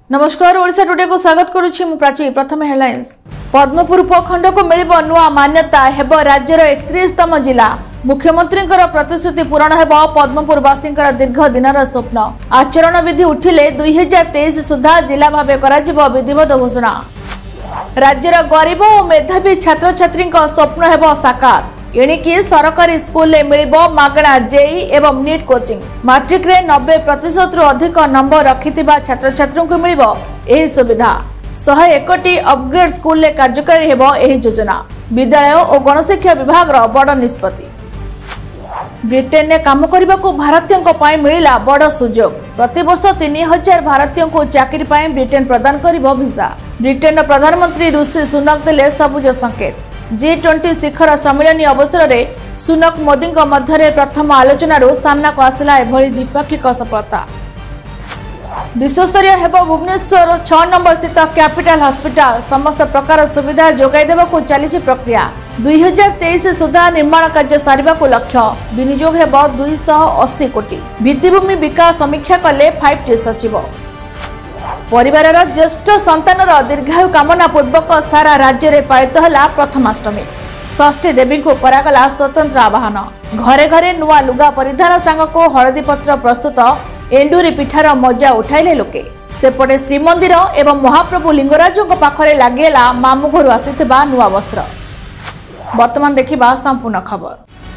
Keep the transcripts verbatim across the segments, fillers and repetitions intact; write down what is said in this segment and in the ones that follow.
नमस्कार ओडिशा टुडे को स्वागत करुछि मु प्राची। प्रथम हेडलाइंस। पद्मपुर उपखंड को मिलिबो नुआ मान्यता हेबो राज्यर एकतीस तम जिला। मुख्यमंत्री प्रतिश्रुति पूरण हेबो पद्मपुरवासी दीर्घ दिनर स्वप्न। आचरण विधि उठिले दुई हजार तेईस सुधा जिला भाव कर विधिवत घोषणा। राज्यर गरीब और मेधावी छात्र छात्री स्वप्न हेबो साकार। एणिकी सरकारी स्कूल में मिलिबो मागणा जेई एवं नीट कोचिंग। मैट्रिक रे नब्बे प्रतिशत रु अधिक नंबर रखिथिबा छात्र छात्री को मिलिबो एही सुविधा। सौ एकटी अपग्रेड स्कूल में कार्यकारी हेबो एही योजना। विद्यालय और गणशिक्षा विभाग रो बड़ निष्पत्ति। ब्रिटेन ने काम करने को भारतीयों को मिला बड़ सुजोग। प्रति वर्ष तीन हजार भारतीयों को चाकरी पाई ब्रिटेन प्रदान करिबो वीसा। ब्रिटेन प्रधानमंत्री ऋषि सुनक देले सबुज संकेत। जी ट्वेंटी शिखर सम्मेलन अवसर में सुनक मोदी मध्य प्रथम आलोचन सामना को आसला एभली द्विपाक्षिक सफलता। विश्वस्तरीय हेबो भुवनेश्वर छह नंबर स्थित कैपिटल हॉस्पिटल। समस्त प्रकार सुविधा जोगाई देबाकू चली प्रक्रिया। दुई हजार तेईस सुधा निर्माण कार्य सारिबा को लक्ष्य। विनियोग हेबो दुई सौ अस्सी कोटी। भित्तिभूमि विकास समीक्षा कले फाइव टी सचिव। परिवार ज्येष्ठ संतानर दीर्घायु कामना पूर्वक सारा राज्य में पालित है प्रथमाष्टमी। षष्ठी देवी को करागला स्वतंत्र आवाहन। घरे घरे नुआ लुगा परिधान सांग को हलदी पत्र प्रस्तुत एंडुरी पिठार मजा उठाइले लोके। सेपटे श्रीमंदिर एवं महाप्रभु लिंगराजों पाखरे लागेला मामू घर आसीथिबा नुआ वस्त्र। वर्तमान देखिबा संपूर्ण खबर।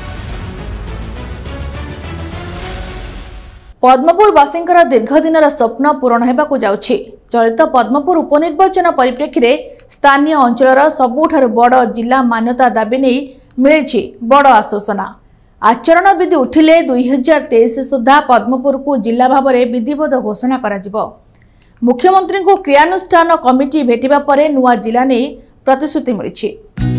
पद्मपुरवासी दीर्घ दिनर स्वप्न पूरण होगाकू जाउछि। चलित पद्मपुर उपनिर्वाचन परिप्रेक्षी में स्थानीय अंचल सबुठारु बड़ जिला मान्यता दाबी नहीं मिली बड़ आश्वासना। आचरण विधि उठिले दुई हजार तेईस सुधा पद्मपुर को जिला भाव में विधिवत घोषणा करा। मुख्यमंत्री को क्रियानुष्ठान कमिटी भेटिबा परे नुआ जिला नहीं प्रतिश्रुति मिली।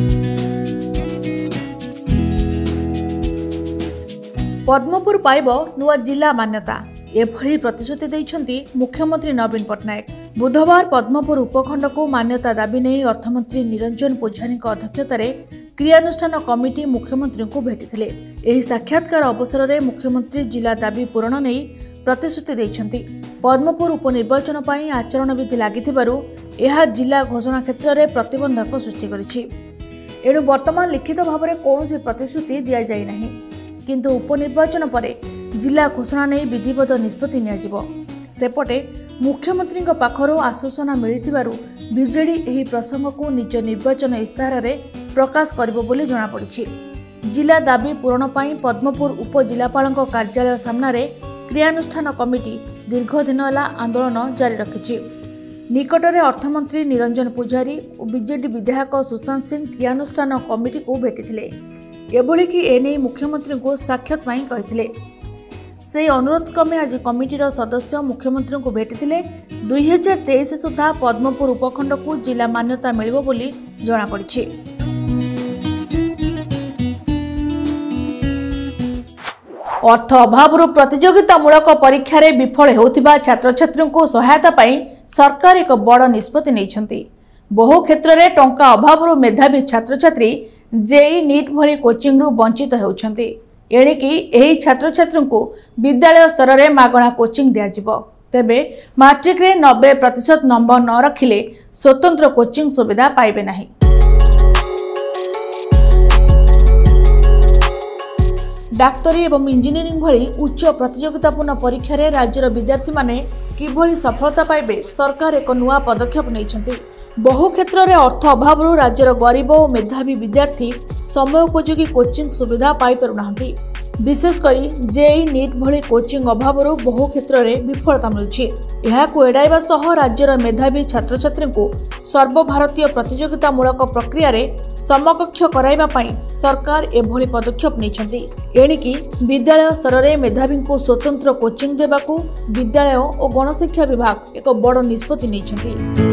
पद्मपुर पाइब नुआ जिला मान्यता एभली प्रतिश्रुति दैछन्ति मुख्यमंत्री नवीन पट्टनायक। बुधवार पद्मपुर उपखंड को मान्यता दाबी नहीं अर्थमंत्री निरंजन पूजारी अध्यक्षतार क्रियानुष्ठान कमिटी मुख्यमंत्री को भेटिथिले। एही साक्षात्कार अवसर में मुख्यमंत्री जिला दाबी पूरण नहीं प्रतिश्रुति दैछन्ति। पद्मपुर उपनिर्वाचन पई आचरण विधि लागिथिबारु एहा जिला घोषणा क्षेत्र में प्रतिबंधक सृष्टि करिछि। एणु वर्तमान लिखित भाव में कौनसी प्रतिश्रुति दिया जाय नाही, किंतु उपनिर्वाचन पर जिला घोषणा नहीं विधिवत निष्पत्ति नियाजिबो। सेपटे मुख्यमंत्री पाखरु आश्वासना मिलिथिबारु बीजेडी एही प्रसंग को निज निर्वाचन इस्ताहार रे प्रकाश करिबो बोली जणा पड़िछि। जिला दाबी पूरण पई पद्मपुर उपजिलापाल कार्यालय सामने क्रियानुष्ठान कमिटी दीर्घ दिन होला आंदोलन जारी रखिछि। निकटरे अर्थमंत्री निरंजन पूजारी और बीजेडी विधायक सुशांत सिंह क्रियानुष्ठान कमिटी को भेटिथिले। एभली कि एने मुख्यमंत्री को साक्षात पाई कहिथिले। से अनुरोध क्रमे आज कमिटीर सदस्य मुख्यमंत्री को भेटिथिले। दुई हजार तेईस सुधा पद्मपुर उपखंड को जिला मान्यता मिलिबो बोली जणा पड़िछि। अर्थ अभाव प्रतियोगितामूलक परीक्षा रे विफल होतिबा छात्र छात्री को सहायता पाई सरकार एक बड़ निष्पत्ति नैछन्ति। बहु क्षेत्र में टंका अभाव मेधावी छात्र छात्री जेई नीट भली कोचिंग रु वंचित होउछन्ति। एणिकी एही छात्र छात्री को विद्यालय स्तर में मागणा कोचिंग दियाजिबो। तेबे मैट्रिक रे नब्बे प्रतिशत नंबर न रखिले स्वतंत्र कोचिंग सुविधा पाइबे नाही। डाक्तरी एवं इंजीनियरिंग भली उच्च प्रतियोगितापूर्ण परीक्षा रे राज्यर विद्यार्थी माने किभली सफलता पाइबे सरकार एक नुआ पदक्षेप नैछन्ति। बहु क्षेत्र में अर्थ अभाव राज्यर गरीब और मेधावी विद्यार्थी समय उपयोगी कोचिंग सुविधा पाई पारुनाहांती। विशेषकर जेई नीट भली कोचिंग अभाव बहु क्षेत्र में विफलता मिलुछि। एहाकु एडाइबा सह राज्यर मेधावी छात्र छात्री को सर्वभारतीय प्रतियोगितामूलक प्रक्रिया रे समकक्ष कराइबा पई सरकार एभली पदक्षेप नैछन्ति। एणिकी विद्यालय स्तर में मेधावी को स्वतंत्र कोचिंग देबाकू विद्यालय और गणशिक्षा विभाग एक बड़ निष्पत्ति नैछन्ति।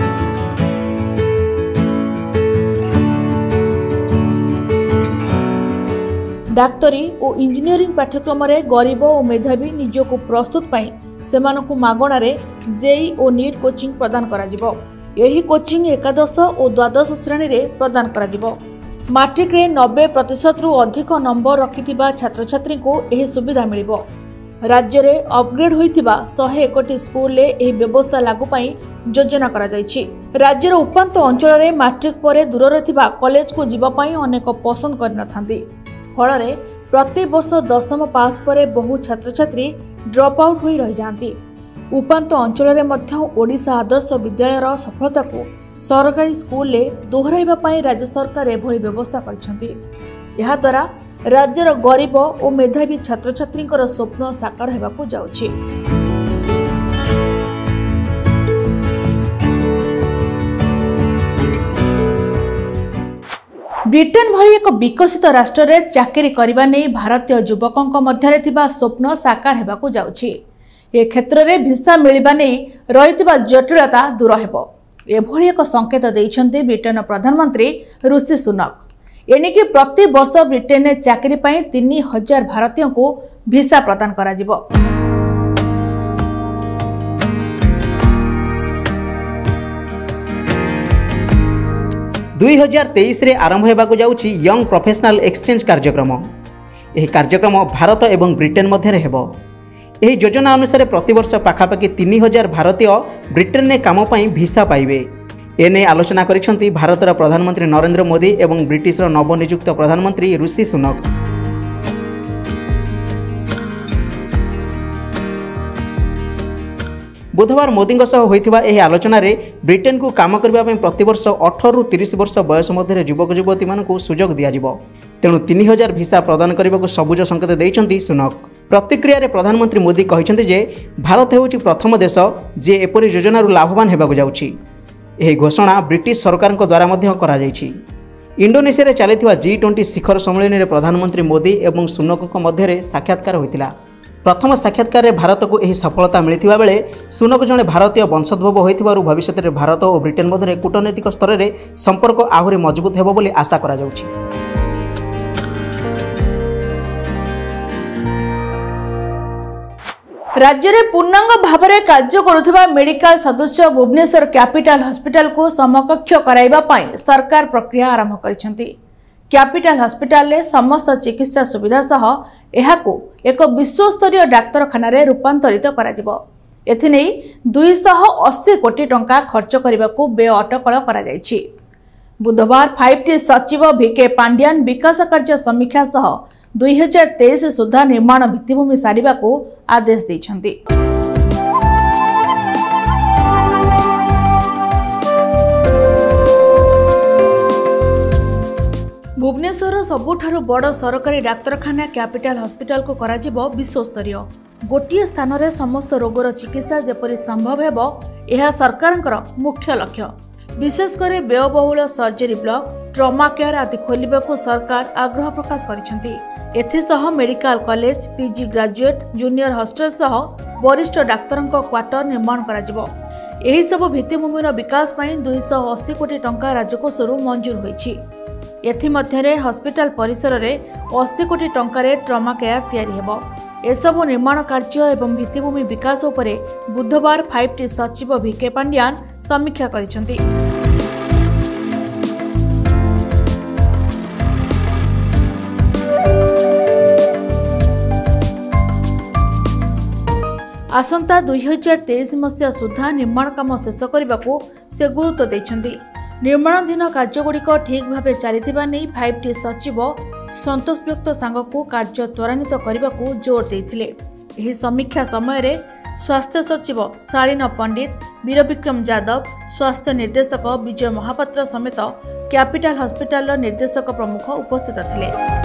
डाक्तरी और इंजीनियरिंग पाठ्यक्रम रे गरीब और मेधावी निजको प्रस्तुत पाई सेमानकु मागणारे जेई और नीट कोचिंग प्रदान कराजिबो। एही कोचिंग एकादश और द्वादश श्रेणी रे प्रदान कराजिबो। मैट्रिक रे नब्बे प्रतिशत रु अधिक नंबर रखिथिबा छात्र छात्री को एही सुविधा मिलिबो। राज्य में अपग्रेड होइतिबा एक सौ एक स्कूल ले एही व्यवस्था लागू पाई योजना करा जायछि। राज्यर उपांत अंचल में मैट्रिक पर दूर थिबा कॉलेज को जीवा पाई अनेक पसंद कर नथांती। फल रे प्रति वर्ष दशम पास पर बहु छात्र छात्री ड्रॉप आउट होई रहि जांती। उपांत अंचल में मध्य ओडिशा आदर्श विद्यालयर सफलता को सरकारी स्कूल ले दोहराइबा पाई राज्य सरकार एभली व्यवस्था करिसेंती। एहा द्वारा राज्यर गरीब और मेधावी छात्र छात्री स्वप्न साकार हेबाकु जाउछि। ब्रिटेन भली एक विकसित राष्ट्र में चाकरी करने नहीं भारतीय युवकों मध्य थिबा स्वप्न साकार हेबाकु जाउछि। ए क्षेत्र में भिसा मिलवा नहीं रही जटिलता दूर हेबो एभली एक संकेत देइछन्ते ब्रिटेन प्रधानमंत्री ऋषि सुनक। एणिकी प्रति वर्ष ब्रिटेन में चाकरी पाई तीन हजार भारतीयों को भिसा प्रदान करा जिवो। दुई हजार तेईस रे आरंभ होबाकु जाउछि यंग प्रोफेशनल एक्सचेंज कार्यक्रम। एही कार्यक्रम भारत एवं ब्रिटेन मध्य हेबो। एही योजना अनुसार प्रतिवर्ष पाखापाखि तीन हजार भारतीय ब्रिटेन में काम पाई भिसा पाइबे। एने आलोचना करिसेंती भारतर प्रधानमंत्री नरेंद्र मोदी एवं ब्रिटिशर नवनियुक्त प्रधानमंत्री ऋषि सुनक। बुधवार मोदी सह होइथिबा एही आलोचना रे ब्रिटेन को काम करबा पई प्रतिवर्ष अठारह रु तीस वर्ष बयस मध्य युवक युवती मानकु सुजोग दिया जिवो। तेणु तीन हजार भिसा प्रदान करने को सबुज संकेत देइछन्ती सुनक। प्रतिक्रिया रे प्रधानमंत्री मोदी कहिसेंती जे भारत हेउछि प्रथम देश जे एपरि योजना लाभवान हेबाकु जाउछि। एही घोषणा ब्रिटिश सरकार द्वारा मध्य करा जायछि। इंडोनेशिया चलिथिबा जी ट्वेंटी शिखर सम्मेलन में प्रधानमंत्री मोदी एवं सुनक मध्य साक्षात्कार होइतिला। प्रथम साक्षात्कार में भारत को यह सफलता मिलता बेले सुनक जड़े भारतीय वंशोद्भव होइथिबारु भविष्य में भारत और ब्रिटेन मध्य कूटनैतिक स्तर में संपर्क आहुरी मजबूत हेबो बोली आशा करा जाउछि। राज्य में पूर्णांग भाव में कार्य करुवा मेडिकल सदृश भुवनेश्वर कैपिटल हॉस्पिटल को समकक्ष कराइबा पाई सरकार प्रक्रिया आरंभ करिसेंती। कैपिटल हॉस्पिटल में समस्त चिकित्सा सुविधा सह एहाकू एक विश्वस्तरीय डाक्तरखाना रे रूपांतरित करा जिवो। एथिनै दो सौ अस्सी कोटी टंका खर्च करने व्यय अटकल करा जायछि। बुधवार फाइव टी सचिव भिके पांड्यान विकास कार्य समीक्षा सह दुई हजार तेईस सुधा निर्माण भित्तिभूमि सारिबा को आदेश दैछन्ति। भुवनेश्वर सबुठारु बड़ सरकारी डाक्तरखाना कैपिटल हॉस्पिटल को कराजिबो विश्वस्तरीय। गोटिए स्थान रे समस्त रोगर चिकित्सा जेपरि संभव हेबो एहा सरकारଙ୍କର मुख्य लक्ष्य। विशेषकर व्ययबहुल सर्जरी ब्लॉक ट्रमा केयर आदि खोलिबा को सरकार आग्रह प्रकाश करिसेंति। एथिसह medical college PG graduate junior hostel सह वरिष्ठ डाक्तरଙ୍କ क्वार्टर निर्माण करा जिवो। एही सब भित्तिभूमिर विकास पई दो सौ अस्सी कोटी टंका राजकोषरु मंजूर होईछि। एथि मध्यरे हॉस्पिटल परिसर रे अस्सी कोटी टंका रे ट्रमा केयर तैयारी हेबो। एसबु निर्माण कार्य एवं भित्तिभूमि विकास उपरे बुधवार फाइव टी सचिव भिके पांड्यान समीक्षा करिसेंति। आसंता दुई हजार तेईस मसीहा सुधा निर्माण काम शेष करने को से गुरुत्व देइछन्ति। निर्माणाधीन कार्यगुड़िक ठीक भाव चलिथिबा नै फाइव टी सचिव संतोष व्यक्त सांगकु कार्य त्वरान्वित करने को जोर देइथिले। एही समीक्षा समय रे स्वास्थ्य सचिव शालीन पंडित वीर विक्रम यादव स्वास्थ्य निर्देशक विजय महापात्र समेत कैपिटल हॉस्पिटल निर्देशक प्रमुख उपस्थित थिले।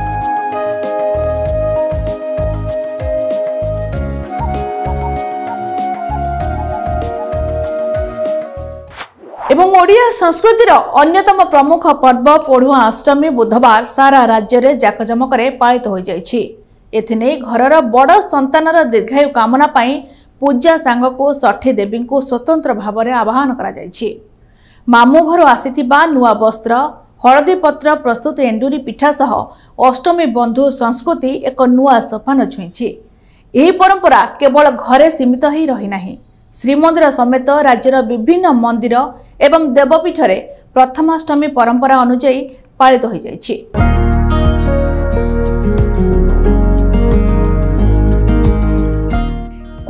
एवं ओडिया संस्कृतिर अन्यतम प्रमुख पर्व पढ़ुआ अष्टमी बुधवार सारा राज्य में जाकजमक पालित हो जाइछि। एथिने घरर बड़ संतानर दीर्घायु कामना पाई पूजा सांग को षठी देवी को स्वतंत्र भाव में आवाहन करा जाइछि। मामू घर आसीथिबा नुआ वस्त्र हलदी पत्र प्रस्तुत एंडुरी पिठा सह अष्टमी बंधु संस्कृति एक नुआ सोपान छुईछि। यही परंपरा केवल घरे सीमित ही रही नाही। श्रीमंदिर समेत राज्यर विभिन्न मंदिर एवं देवपीठ रे प्रथमाष्टमी परंपरा अनुଯାयी पालित हो जाइछि।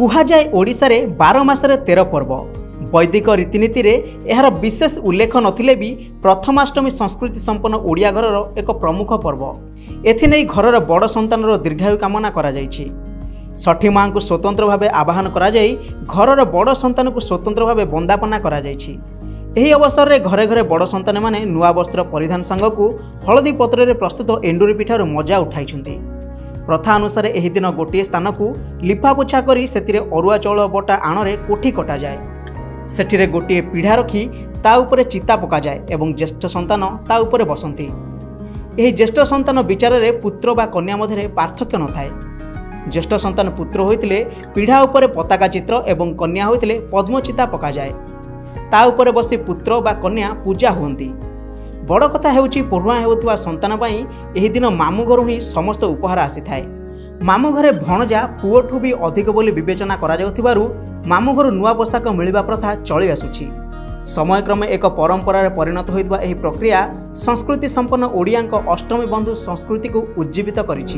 कुहाଯାए ओडिशारे बार मासरे तेर पर्व। वैदिक रीतिनीति रे एहार विशेष उल्लेख नथिले भी प्रथमाष्टमी संस्कृति संपन्न ओडिया घरर एक प्रमुख पर्व। एथिने घरर बड़ संतानर दीर्घायु कामना करा जायछि। षठी माँ को स्वतंत्र भावे आवाहन करा जाई घरर बड़ संतान को स्वतंत्र भावे वंदापना करा जायछि। एही अवसर रे घरे घरे बड़ संतान माने नुआ वस्त्र परिधान सांगकू हलदी पत्र रे प्रस्तुत एंडुरी पिठार मजा उठाइछन्ति। प्रथा अनुसार एही दिन गोटे स्थान को लिपापोछा करी सेतिरे अरुआ चाउल बटा आणरे कोठी कटा जाए। सेठिरे गोटे पीढ़ा रखी ता उपरे चिता पका जाए एवं ज्येष्ठ संतान ता उपरे बसंती। एही ज्येष्ठ संतान विचार रे पुत्र बा कन्या मध्य पार्थक्य न थाए। ज्येष्ठ संतान पुत्र होइतिले पीढ़ा उपरे पताका चित्र एवं कन्या होइतिले पद्मचिता पका जाए। ता उपरे बसी पुत्र बा कन्या पूजा हुअंती। बड़ कथा हेउची पढ़ुआ हेउथुवा संतान पई एही दिन मामू घर ही समस्त उपहार आसी थाए। मामू घरे भणजा पुओठू भी अधिक बोली विवेचना करा जाउथिबारु मामू घर नुआ पोशाक मिलिबा प्रथा चली आसुछि। समयक्रमे एक परंपरार परिणत होइतबा एही प्रक्रिया संस्कृति संपन्न ओडियाक अष्टमी बंधु संस्कृति को उज्जीवित करिछि।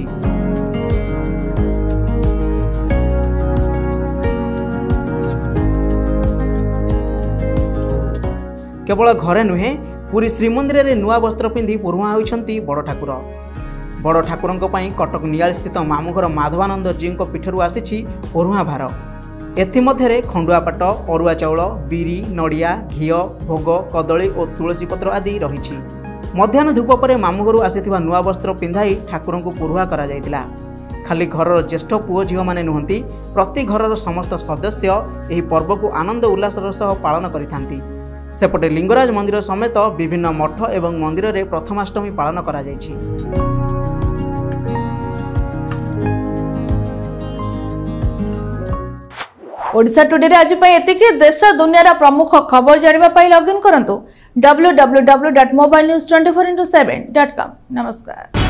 केवल घरे नुहे पुरी श्रीमंदिर रे नुआ वस्त्र पिंधि पुरुआ होइछन्ति बड़ ठाकुर। बड़ ठाकुरंक पई कटक नियाल स्थित मामुघर माधवानंद जी पीठरू आसीछि पुरुआ भार। एथिमध्यरे खंडुआ पाट, अरुआ चाउल, बिरी, नड़िया, घी, भोग, कदली और तुलसी पत्र आदि रहिछि। मध्याह्न धूप पर मामुघरू आसीथिबा नुआ वस्त्र पिंधाई ठाकुरंकु पुरुआ करा जायतिला। खाली घरर ज्येष्ठ पुओ झील माने नुहंती, प्रति घरर समस्त सदस्य एही पर्व को आनंद उल्लासर सह पालन करिथांती। सेपटे लिंगराज मंदिर समेत विभिन्न मठ एवं मंदिर रे प्रथमाष्टमी पालन करा जायछि। ओडिशा टुडे रे आज पई एतिके। देश दुनिया प्रमुख खबर जानिबा पई लॉगिन करंतु W W W dot mobile news twenty four into seven dot com. नमस्कार।